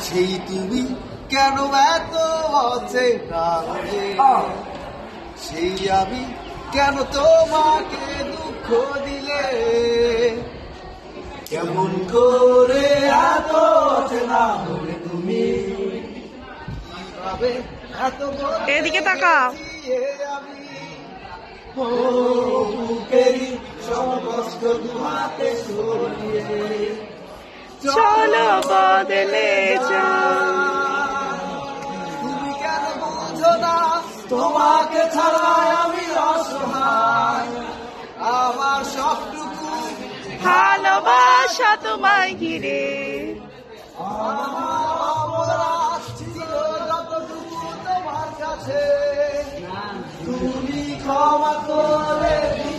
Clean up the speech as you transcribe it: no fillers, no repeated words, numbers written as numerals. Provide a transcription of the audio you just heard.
সেই তুমি কেন এত অচেনা হলে, সেই আমি কেন তোমাকে দুঃখ দিলে, কেমন করে এত অচেনা হলে তুমি, কিভাবে এত এদিকে তাকা আমি বুকেরই সব কষ্ট তোমাকে সরিয়ে চলো বদলে যাও। তুমি কেন বুঝো না তোমাকে ছাড়া আমি অসহায়, আমার সবটুকু ভালোবাসা তোমায় ঘিরে আমার ছিল যতটুকু তোমার কাছে, তুমি ক্ষমা করে